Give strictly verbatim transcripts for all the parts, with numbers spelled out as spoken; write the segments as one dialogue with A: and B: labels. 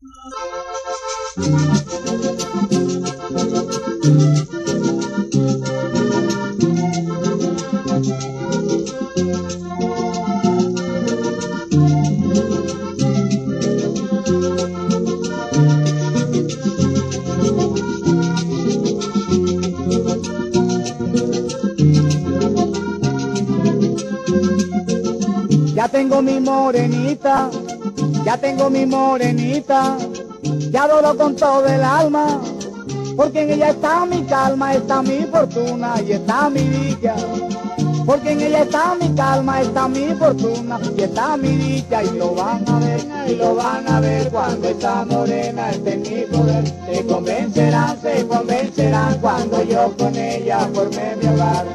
A: Ya tengo mi morenita, ya tengo mi morenita, que adoro con todo el alma, porque en ella está mi calma, está mi fortuna y está mi dicha. Porque en ella está mi calma, está mi fortuna y está mi dicha. Y lo van a ver, y lo van a ver cuando esta morena esté en mi poder. Se convencerán, se convencerán cuando yo con ella formé mi hogar.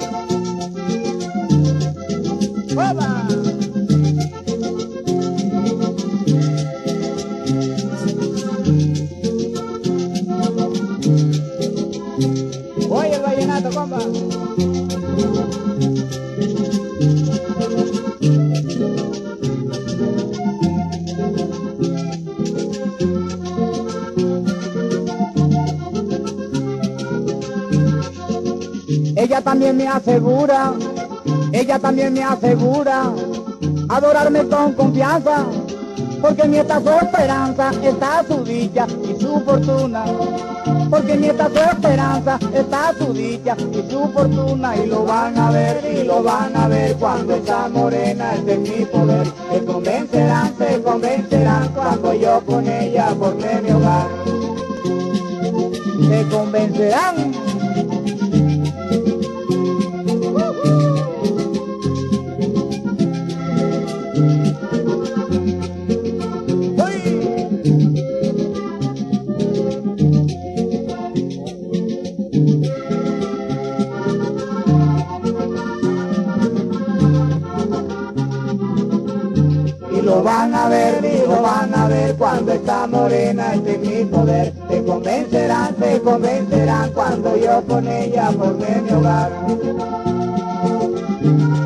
A: ¡Hola! Oye el vallenato, compa. Ella también me asegura, ella también me asegura adorarme con confianza, porque en esta su esperanza está su dicha y su fortuna. Porque en esta su esperanza está su dicha y su fortuna. Y lo van a ver, y lo van a ver cuando esa morena esté en mi poder. Se convencerán, se convencerán cuando yo con ella formé mi hogar. Se convencerán. Y lo van a ver, y lo van a ver cuando esta morena esté en mi poder. Se convencerán, se convencerán cuando yo con ella formé mi hogar.